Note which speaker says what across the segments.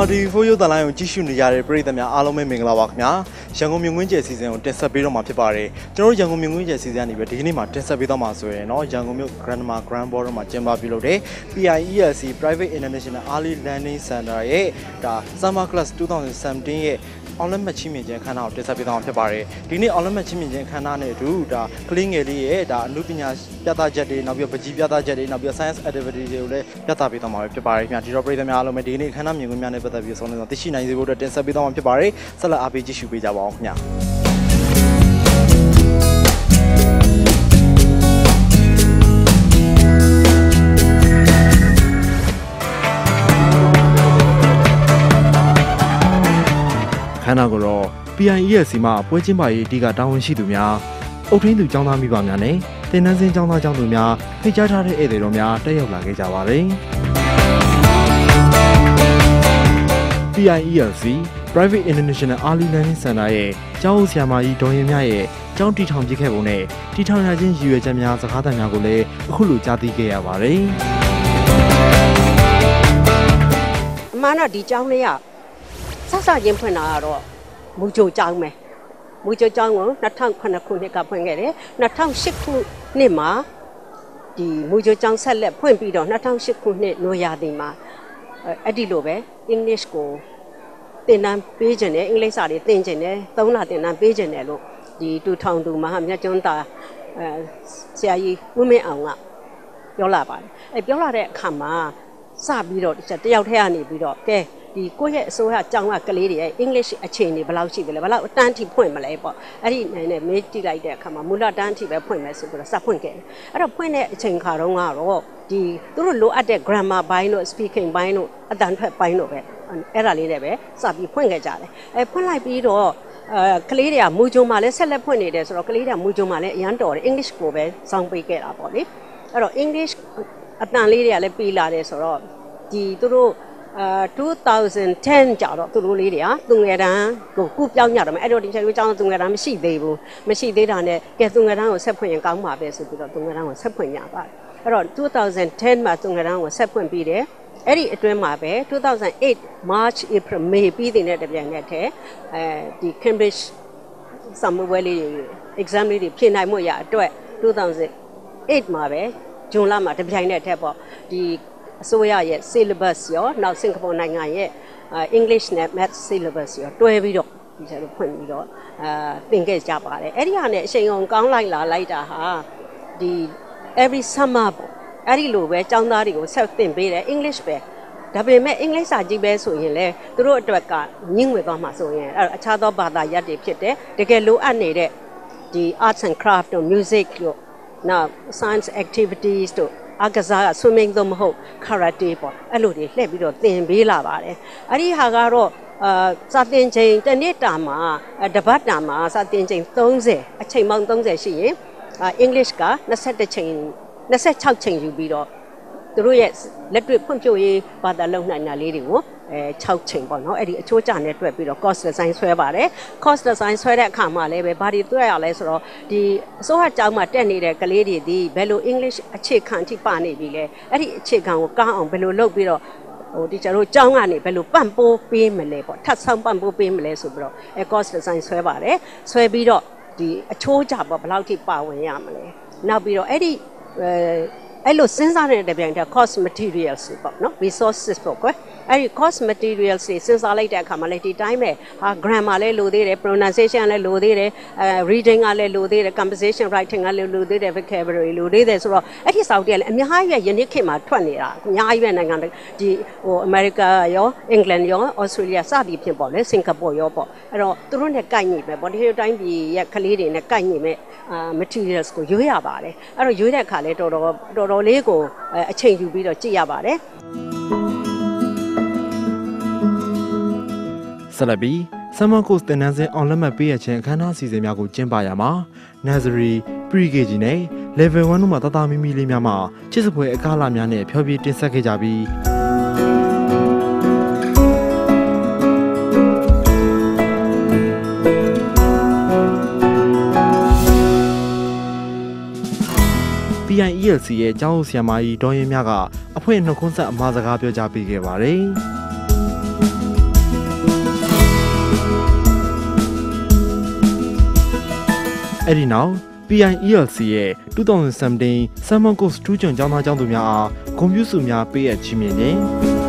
Speaker 1: TV 4ရုပ်သံလိုင်းကိုကြည့်ရှုနေကြတဲ့ပရိသတ်များအားလုံးပဲမင်္ဂလာပါခင်ဗျာရန်ကုန်မြင်ကွင်းကျယ်စီစဉ်ကိုတင်ဆက်ပေးတော့မှာဖြစ်ပါတယ်ကျွန်တော်တို့ရန်ကုန်မြင်ကွင်းကျယ်စီစဉ်ကနေပြီးဒီကနေ့မှာတင်ဆက်ပေးတော့မှာဆိုရင်เนาะရန်ကုန်မြို့ Grandma Grand Ballroom မှာကျင်းပပြုလုပ်တဲ့ PIELC Private International Early Learning Center ရဲ့ဒါ Summer Class 2017ရဲ့အောင်လက်မှတ်ချင်းမြင်ခြင်းခန်းနာကိုတင်ဆက်ပေးသွားမှာဖြစ်ပါတယ်ဒီနေ့အောင်လက်မှတ်ချင်းမြင်ခြင်းခန်းနာနဲ့အတူဒါကလေးငယ်လေးရဲ့ဒါအမှုပညာပြသချက်တွေနောက်ပြီးပကြီးပြသချက်တွေနောက်ပြီး science activity တွေကိုလည်းပြသပေးသွားမှာဖြစ်ပါတယ်ခင်ဗျာဒီတော့ပြည်သူများအားလုံးပဲဒီနေ့ခန်းနာမြင်ကွင်းများနဲ့ပတ်သက်ပြီးဆုံးနေတော့သိရှိနိုင်စေဖို့အတွက်တင်ဆက်ပေးသွားမှာဖြစ်ပါတယ်ဆက်လက်အားပေးကြည့်ရှုပေးကြပါအောင်ခင်ဗျာခန္ဓာကိုယ်တော့ PIELC မှာပွဲချင်းပါရေးအဓိကတာဝန်ရှိသူများအုပ်ထင်းသူကျောင်းသားမိဘများနဲ့သင်တန်းဆင်းကျောင်းသားကျောင်းသူများဖိတ်ကြားထားတဲ့ဧည့်သည်တော်များတက်ရောက်လာခဲ့ကြပါတယ်။ PIELC Private International Early Learning Center ရဲ့ကျောင်းဦးဆရာမကြီးဒေါ်ရင်မြရဲ့ကျောင်းတည်ထောင်ပြခဲ့ပုံနဲ့တည်ထောင်ရခြင်းရည်ရွယ်ချက်များစကားသံများကိုလည်းအခုလိုကြားသိခဲ့ရပါတယ်
Speaker 2: ။အမှန်တော့ဒီကျောင်းလေးကစချင်းဖွင့်လာတော့မူကြိုကျောင်းပဲမူကြိုကျောင်းကို2009ခုနှစ်ကဖွင့်ခဲ့တယ်2008ခုနှစ်မှာဒီမူကြိုကျောင်းဆက်လက်ဖွင့်ပြီးတော့2008ခုနှစ်နိုရာသီမှာအဲ့ဒီလိုပဲ English ကိုသင်တန်းပေးခြင်းနဲ့အင်္ဂလိပ်စာတွေသင်ခြင်းနဲ့3လသင်တန်းပေးခြင်းနဲ့လို့ဒီတူထောင်သူမဟာမြတ်ကျွန်းသားဆရာကြီးဦးမင်းအောင်ကပြောလာပါတယ်အဲ့ပြောလာတဲ့အခါမှာစပြီးတော့တယောက်တည်းကနေပြီးတော့ကဲဒီကိုယ့်ရဲ့အစိုးရကျောင်းကကလေးတွေရဲ့ English အခြေအနေဘယ်လောက်ရှိတယ်လဲဘယ်လောက်အတန်းထိဖွင့်မလဲပေါ့အဲ့ဒီနိုင်နဲ့မေးကြည့်လိုက်တဲ့အခါမှာမူလတန်းထိပဲဖွင့်မယ်ဆိုပြီးတော့စဖွင့်ခဲ့တယ်အဲ့တော့ဖွင့်တဲ့အချိန်ခါတုန်းကတော့ဒီသူတို့လိုအပ်တဲ့ grammar ဘိုင်းတို့ speaking ဘိုင်းတို့အတန်းထွက်ဘိုင်းတို့ပဲအဲ့ဒါလေးတွေပဲစပြီးဖွင့်ခဲ့ကြတယ်အဲ့ဖွင့်လိုက်ပြီးတော့ကလေးတွေကမူကြုံမှာလည်းဆက်လက်ဖွင့်နေတယ်ဆိုတော့ကလေးတွေကမူကြုံမှာလည်းအရန်တော်တယ် English ကိုပဲစောင့်ပေးခဲ့တာပေါ့လေအဲ့တော့ English အတန်းလေးတွေကလည်းပြီးလာတယ်ဆိုတော့ဒီသူတို့2010ကြာတော့သူတို့လေးတွေကသူငယ်တန်းကိုကုပြောင်းကြတော့မယ်အဲ့တော့ဒီချိန်ကိုကျောင်းသူငယ်တန်းမရှိသေးဘူးမရှိသေးတာနဲ့ကဲသူငယ်တန်းကိုဆက်ဖွင့်ရင်ကောင်းပါပဲဆိုပြီးတော့သူငယ်တန်းကိုဆက်ဖွင့်ကြပါတယ်အဲ့တော့2010မှာသူငယ်တန်းကိုဆက်ဖွင့်ပြီးတယ်အဲ့ဒီအတွင်းမှာပဲ2008 March April May ပြီးတဲ့တပြိုင်နက်တည်းဒီ Cambridge Summer Valley exam လေးတွေဖြေနိုင်မှုရအတွက်2008မှာပဲဇွန်လမှာတပြိုင်နက်တည်းပေါ့ဒီအစိုးရရဲ့ syllabus ရောနောက်စင်ကာပူနိုင်ငံရဲ့ English နဲ့ Math syllabus ရောတွဲပြီးတော့ဒီလိုဖွင့်ပြီးတော့သင်ခဲ့ကြပါတယ်အဲ့ဒီဟာနဲ့အချိန်ကုန်ကောင်းလိုက်လာလိုက်တာဟာဒီ every summer ပေါ့အဲ့ဒီလိုပဲကျောင်းသားတွေကိုဆက်သင်ပေးတယ် English ပဲဒါပေမဲ့အင်္ဂလိပ်စာကြီးပဲဆိုရင်လေသူတို့အတွက်ကညှင်းဝေသွားမှာဆိုရင်အဲ့အခြားသောဘာသာရပ်တွေဖြစ်တယ်တကယ်လိုအပ်နေတဲ့ဒီ arts and craft တို့ music တို့နောက် science activities တို့အကစား swimming သို့မဟုတ် karate ပေါ့အဲ့လိုတွေလှည့်ပြီးတော့သင်ပေးလာပါတယ်အဲ့ဒီဟာကတော့စာသင်ချိန်တစ်နေ့တာမှာတပတ်တာမှာစာသင်ချိန်30အချိန်ပေါင်း30ရှိရင် English က26ချိန်ယူပြီးတော့သူတို့ရဲ့လက်တွေ့ဖွံ့ဖြိုးရေးဘာသာလုံနိုင်တာလေးတွေကို6ချိန်ပေါ့နော်အဲ့ဒီအချိုးကျနဲ့တွက်ပြီးတော့ course design ဆွဲပါတယ် course design ဆွဲတဲ့အခါမှာလည်းပဲဘာတွေတွက်ရလဲဆိုတော့ဒီအစိုးရကျောင်းမှာတက်နေတဲ့ကလေးတွေဒီဘယ်လို English အခြေခံအထိပါနေပြီလဲအဲ့ဒီအခြေခံကိုကောင်းအောင်ဘယ်လိုလုပ်ပြီးတော့ဟိုဒီကျတို့ကျောင်းကနေဘယ်လိုပံ့ပိုးပေးမလဲပေါ့ထပ်ဆောင်ပံ့ပိုးပေးမလဲဆိုပြီးတော့course design ဆွဲပါတယ်ဆွဲပြီးတော့ဒီအချိုးကျပေါ့ဘယ်လောက်ထိပါဝင်ရမလဲနောက်ပြီးတော့အဲ့ဒီအဲ့လိုစဉ်းစားတဲ့တပြိုင်တည်း course materials ပေါ့နော် resources ပေါ့ကွယ်အဲ့ဒီ course materials တွေစဉ်းစားလိုက်တဲ့အခါမှာလည်းဒီတိုင်းပဲဟာ grammar လည်းလိုသေးတယ် pronunciation လည်းလိုသေးတယ်reading ကလည်းလိုသေးတယ် composition writing ကလည်းလိုသေးတယ် vocabulary လိုသေးတယ်ဆိုတော့အဲ့ဒီစောက်တွေကလည်းအများကြီးပဲယနေ့ခေတ်မှာထွက်နေတာအများကြီးပဲနိုင်ငံဒီဟို America ရော England ရော Australia စသည်ဖြင့်ပေါ့လေ Singapore ရောပေါ့အဲ့တော့သူတို့နဲ့ကိုက်ညီပဲပေါ့ဒီတိုင်းပြည်ရဲ့ကလေးတွေနဲ့ကိုက်ညီမဲ့materials ကိုရွေးရပါတယ်အဲ့တော့ရွေးတဲ့အခါလဲတော်တော်လေးကိုအချိန်ယူပြီးတော့ကြည့်ရပါတယ်
Speaker 1: ဆက်လက်ပြီး Summer Course သင်တန်းစဉ်အောင်လက်မှတ်ပေးရခြင်းအခမ်းအနားအစီအစဉ်များကိုကျင်းပရမှာ Nursery, Pre-KG နဲ့ Level 1တို့မှာတသားမီမီလေးများမှာချစ်စပွဲအကားလာများနဲ့ဖျော်ဖြေတင်ဆက်ခဲ့ကြပြီးPIELC ရဲ့ကျောင်းဆရာမကြီးဒေါ်ရင်မြကအဖွင့်နှုတ်ခွန်းဆက်အမှာစကားပြောကြားပေးခဲ့ပါတယ်။အဲ့ဒီနောက် PIELC ရဲ့2017 Summer Course 2ကျောင်းသားကျောင်းသူများအားဂုဏ်ပြုဆုများပေးအပ်ချီးမြှင့်တယ်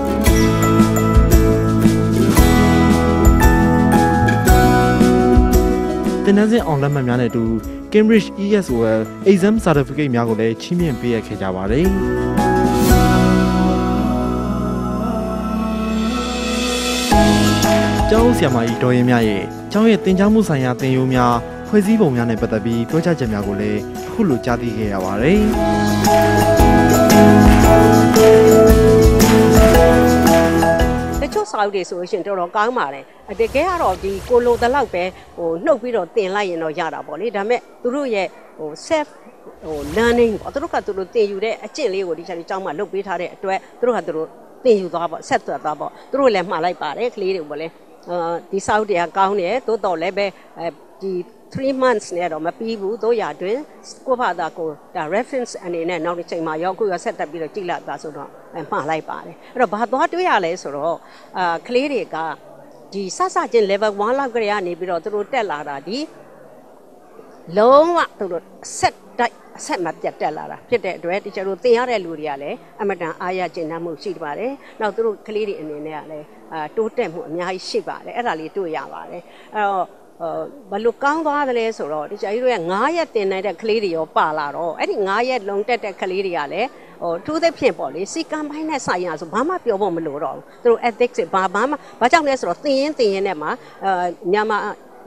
Speaker 1: တင်နန်းစဉ်အောင်လက်မှတ်များနဲ့အတူ Cambridge ESOL Exam Certificate များကိုလည်းချီးမြှင့်ပေးအပ်ခဲ့ကြပါတယ်ကျောင်းဆရာမကြီးဒေါ်ရင်မြရဲ့ကျောင်းရဲ့သင်ကြားမှုဆိုင်ရာသင်ရိုးများဖွဲ့စည်းပုံများနဲ့ပတ်သက်ပြီးပြောကြားချက်များကိုလည်းအခုလိုကြားသိခဲ့ရပါတယ်
Speaker 2: တချို့စာအုပ်တွေဆိုရှင်တော်တော်ကောင်းပါတယ်တကယ်ကတော့ဒီကိုလိုတလောက်ပဲနှုတ်ပြီးတော့တင်လိုက်ရင်တော့ရတာပေါ့လေဒါပေမဲ့သူတို့ရဲ့self learning ပေါ့သူတို့ကသူတို့သင်ယူတဲ့အကျင့်လေးကိုဒီချက်လေးကျောင်းမှာလုပ်ပေးထားတဲ့အတွက်သူတို့ကသူတို့သင်ယူသွားပေါ့ဆက်သွယ်သွားပေါ့သူတို့လည်းမှားလိုက်ပါတယ်ကလေးတွေပေါ့လေဒီစာအုပ်တွေကကောင်းတယ်တိုးတော်လည်းပဲဒီ3 months နဲ့တော့မပြီးဘူးတို့ရအတွင်းကိုဘာသာကိုဒါ reference အနေနဲ့နောက်တစ်ချိန်မှာရောက်ကိုရဆက်တက်ပြီးတော့ကြည့်လိုက်ပါဆိုတော့မှားလိုက်ပါတယ်အဲ့တော့ဘာသွားတွေးရလဲဆိုတော့ကလေးတွေကဒီစစချင်း level 1လောက်ကလေးကနေပြီးတော့သူတို့တက်လာတာဒီလုံးဝသူတို့ဆက်မပြတ်တက်လာတာဖြစ်တဲ့အတွက်တချို့သင်ရတဲ့လူတွေကလည်းအမတန်အားရကျဉ်းနှံ့မှုရှိပါတယ်နောက်သူတို့ကလေးတွေအနေနဲ့ကလည်းတိုးတက်မှုအများကြီးရှိပါတယ်အဲ့ဒါလေးတွေ့ရပါတယ်အဲ့တော့ဘလို့ကောင်းသွားတယ်လဲဆိုတော့ဒီကျကြီးတို့က9ရက်တင်နေတဲ့ကလေးတွေရောပါလာတော့အဲ့ဒီ9ရက်လုံးတက်တဲ့ကလေးတွေကလည်းထူးသဖြင့်ပေါ့လေစီကံပိုင်းနဲ့ဆိုင်ရဆိုဘာမှပြောဖို့မလိုတော့ဘူးသူတို့ ethics ဘာကြောင့်လဲဆိုတော့သင်ရင်နဲ့မှာမြန်မာ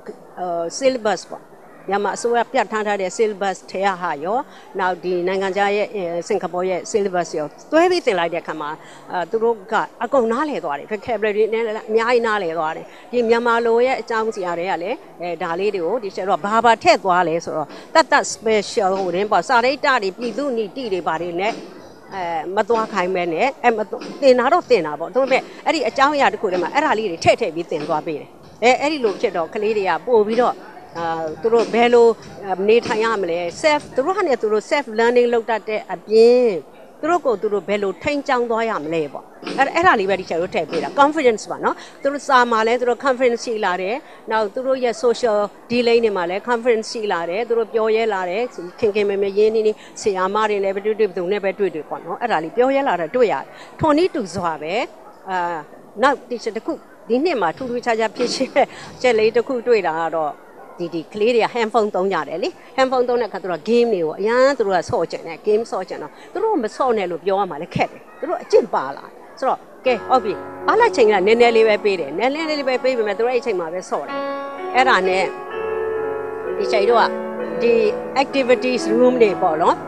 Speaker 2: syllabus ပေါ့မြန်မာအစိုးရပြဋ္ဌာန်းထားတဲ့ syllabus ထဲဟာရောနောက်ဒီနိုင်ငံခြားရဲ့စင်ကာပူရဲ့ syllabus ရောတွဲပြီးသင်လိုက်တဲ့အခါမှာသူတို့ကအကုန်နားလည်သွားတယ် vocabulary နဲ့အများကြီးနားလည်သွားတယ်ဒီမြန်မာလိုရဲ့အကြောင်းစီရာတွေကလည်းဒါလေးတွေကိုဒီကျတော့ဘာထည့်သွားလဲဆိုတော့တတ် special ဟိုတင်းပေါ့စာရိတ္တတွေပြည်သူနိတိတွေပါတယ်နဲ့မသွားခိုင်းမဲနဲ့တင်တာတော့တင်တာပေါ့ဒါပေမဲ့အဲ့ဒီအကြောင်းအရာတစ်ခုတည်းမှာအဲ့ဒါလေးတွေထည့်ပြီးတင်သွားပေးတယ်အဲ့ဒီလိုဖြစ်တော့ကလေးတွေကပို့ပြီးတော့သူတို့ဘယ်လိုနေထိုင်ရမလဲသူတို့ဟာနဲ့သူတို့ self learning လုပ်တတ်တဲ့အပြင်သူတို့ကိုသူတို့ဘယ်လိုထိန်းချောင်းသွားရမလဲပေါ့အဲ့ဒါလေးပဲဒီချက်တို့ထည့်ပေးတာ confidence ပါနော်သူတို့စာမှာလဲသူတို့ confidence ရှိလာတယ်နောက်သူတို့ရဲ့ social delay တွေမှာလဲ confidence ရှိလာတယ်သူတို့ပြောရဲလာတယ်ခင်မရင်းနေဆရာမတွေနဲ့ပဲတွေ့သူနဲ့ပဲတွေ့ပေါ့နော်အဲ့ဒါလေးပြောရဲလာတာတွေ့ရတယ်ထွန်နီးတူစွာပဲနောက်ဒီချက်တစ်ခုဒီနှစ်မှာထူးထူးခြားခြားဖြစ်ရှင်ချက်လေးတစ်ခုတွေ့တာကတော့ဒီကလေးတွေက handphone သုံးကြတယ်လေ handphone သုံးတဲ့အခါသူတို့ game တွေကိုအရန်သူတို့ကဆော့ကျင်တယ် game ဆော့ကျင်တော့သူတို့မဆော့နဲ့လို့ပြောရမှာလည်းခက်တယ်သူတို့အကျင့်ပါလာဆိုတော့ကဲဟုတ်ပြီအားလိုက်ချိန်ကနည်းနည်းလေးပဲပေးတယ်နည်းနည်းလေးပဲပေးပေမဲ့သူတို့အဲ့ချိန်မှာပဲဆော့တယ်အဲ့ဒါနဲ့ဒီချိန်တော့ဒီ activities room တွေပေါ့နော်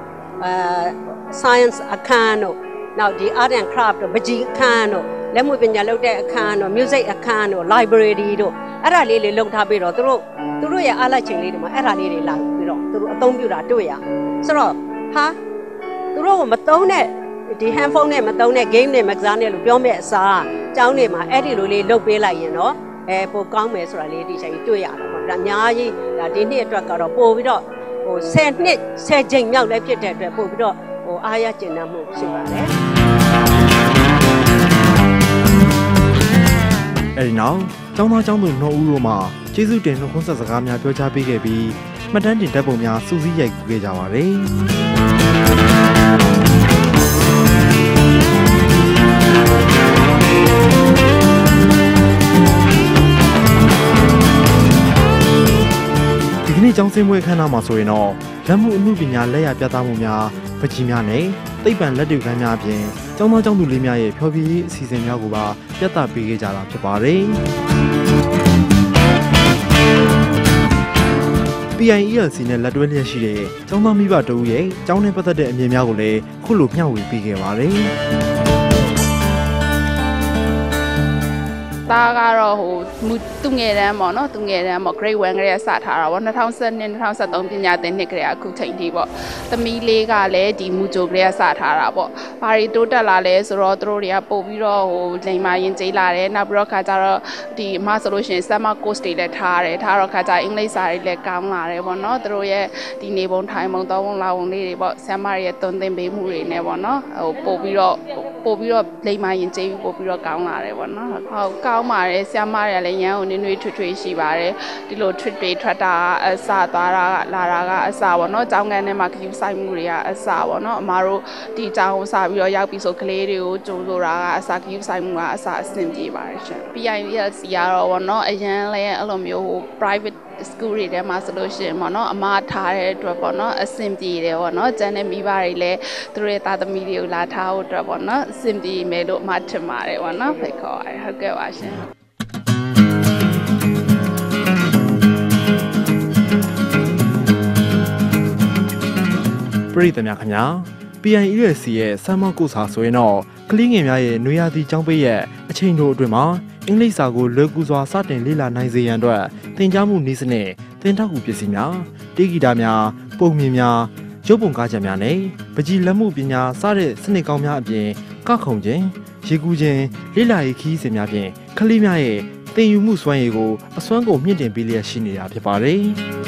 Speaker 2: science အခန်းတို့နောက်ဒီ art and craft တို့ပကြီးအခန်းတို့လက်မှုပညာလုပ်တဲ့အခန်းတို့ music အခန်းတို့ library တို့အဲ့ဒါလေးလုံထားပြီးတော့သူတို့ရဲ့အားလိုက်ချိန်လေးတွေမှာအဲ့ဒါလေးတွေလာပြီးတော့သူတို့အသုံးပြုတာတွေ့ရဆိုတော့သူတို့ကမသုံးတဲ့ဒီ handphone နဲ့မသုံးတဲ့ game နဲ့မကစားနဲ့လို့ပြောမဲ့အစားကျောင်းတွေမှာအဲ့ဒီလိုလေးလုပ်ပေးလိုက်ရင်တော့ပိုကောင်းမယ်ဆိုတာလေးဒီချိန်တွေ့ရတာပေါ့ဒါအများကြီးဒီနှစ်အတွက်ကတော့ပို့ပြီးတော့10နှစ်10ချိန်မြောက်လည်းဖြစ်တဲ့အတွက်ပို့ပြီးတော့အားရကျဉ်းနှံ့မှုရှိပါတယ်
Speaker 1: အဲ့ဒီနောက်ကျောင်းသားကျောင်းသူ2ဦးတို့မှကျေးဇူးတင်နှုတ်ခွန်းဆက်စကားများပြောကြားပေးခဲ့ပြီးမှတ်တမ်းတင်ဓာတ်ပုံများစူးစီးရိုက်ကူးခဲ့ကြပါတယ်ဒီကနေ့ကျောင်းဆင်းပွဲခမ်းနားမှာဆိုရင်တော့လက်မှုအမှုပညာလက်ရပြသမှုများပကြီးများနဲ့သိပ္ပံလက်တွေ့ခန်းများအပြင်ကျောင်းသားကျောင်းသူလေးများရဲ့ဖျော်ဖြေရေးအစီအစဉ်များကိုပါပြသပေးခဲ့ကြတာဖြစ်ပါတယ်။ PIELC နဲ့လက်တွဲလျက်ရှိတဲ့ကျောင်းသားမိဘတဦးရဲ့ကျောင်းနဲ့ပတ်သက်တဲ့အမြင်များကိုလည်းခုလိုမျှဝေပေးခဲ့ပါတယ်။
Speaker 3: သားကတော့သူငယ်တန်းပေါ့နော်သူငယ်တန်းပေါ့ grade 1ကလေးကစထားတာပေါ့2012 2013ပညာသင်နှစ်ကလေးကအခုချိန်ထိပေါ့သမီးလေးကလည်းဒီမူဂျိုကလေးကစထားတာပေါ့ဘာတွေတိုးတက်လာလဲဆိုတော့သူတို့တွေကပို့ပြီးတော့လိမ်မာရင်ကျေးလာတယ်နောက်ပြီးတော့ခါကြတော့ဒီအမဆိုလို့ရှိရင် summer course တွေလည်းထားတော့ခါကြအင်္ဂလိပ်စာတွေလည်းကောင်းလာတယ်ပေါ့နော်သူတို့ရဲ့ဒီနေပုံထိုင်ပုံသုံးပုံလာပုံလေးတွေပေါ့ summer ရဲ့သွန်သင်ပေးမှုတွေနဲ့ပေါ့နော်ပို့ပြီးတော့လိမ်မာရင်ကျေးပြီးပို့ပြီးတော့ကောင်းလာတယ်ပေါ့နော်ဟုတ်ကောင်းင်းပါတယ်ဆရာမတွေကလည်းရန်ကိုနွေးထွေးရှိပါတယ်ဒီလို trip တွေထွက်တာအစသွားတာလာတာကအစပေါ့နော်ကျောင်းကန်ထဲမှာခရီးဆိုင်မှုတွေကအစပေါ့နော်အမားတို့ဒီကျောင်းကိုစပြီးတော့ရောက်ပြီးဆိုကလေးတွေကိုကြိုးဆိုတာကအစခရီးဆိုင်မှုကအစအဆင်ပြေပါတယ်ရှင် PIELC ကတော့ပေါ့နော်အရန်လည်းအဲ့လိုမျိုး private school တွေထဲမှာဆိုလို့ရှိရင်ပေါ့နော်အမားထားတဲ့အတွက်ပေါ့နော်အဆင်ပြေတယ်ပေါ့နော်ကျန်တဲ့မိဘတွေလည်းသူတို့ရဲ့သားသမီးတွေကိုလာထားဖို့အတွက်ပေါ့နော်အဆင်ပြေမယ်လို့အမားထင်ပါတယ်ပေါ့နော်ဖိတ်ခေါ်ပါတယ်ဟုတ်ကဲ့ပါရှင်
Speaker 1: ပရိသတ်များခင်ဗျာ PIELC ရဲ့ဆမ်မကိုစာဆိုရင်တော့ကလေးငယ်များရဲ့နွေရာသီကျောင်းပိတ်ရဲ့အချိန်တို့အတွင်းမှာအင်္ဂလိပ်စာကိုလွယ်ကူစွာစတင်လေ့လာနိုင်စေရန်အတွက်သင်ကြားမှုနည်းစနစ်သင်ထောက်ကူပစ္စည်းများတေးဂီတာများပုံမြင်များရုပ်ပုံကားချက်များနဲ့ပကြီးလက်မှုပညာစတဲ့စနစ်ကောင်းများအပြင်ကခုန်ခြင်းရေကူးခြင်းလေ့လာရေးခီးစဉ်များဖြင့်ကလေးများရဲ့သင်ယူမှုစွမ်းရည်ကိုအစွမ်းကုန်မြင့်တင်ပေးလျက်ရှိနေတာဖြစ်ပါတယ်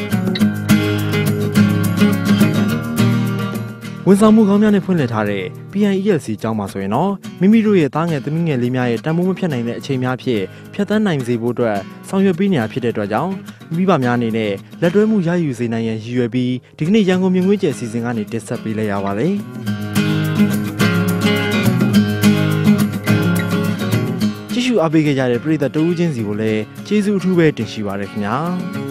Speaker 1: ဝန်ဆောင်မှုကောင်းများနဲ့ဖွင့်လှစ်ထားတဲ့ PIELC ကျောင်းမှာဆိုရင်တော့မိမိတို့ရဲ့သားငယ်သမီးငယ်လေးများရဲ့တန်ဖိုးမဖြတ်နိုင်တဲ့အချိန်များဖြစ်ဖြတ်သန်းနိုင်စေဖို့အတွက်ဆောင်ရွက်ပေးနေတာဖြစ်တဲ့အတွက်ကြောင့်မိဘများအနေနဲ့လက်တွဲမှုရယူစေနိုင်ရန်ရည်ရွယ်ပြီးဒီကနေ့ရန်ကုန်မြင်ကွင်းကျယ်အစီအစဉ်ကနေတင်ဆက်ပေးလိုက်ရပါတယ်ကြည့်ရှုအားပေးခဲ့ကြတဲ့ပရိသတ်တဦးချင်းစီကိုလည်းကျေးဇူးအထူးပဲတင်ရှိပါရခင်ဗျာ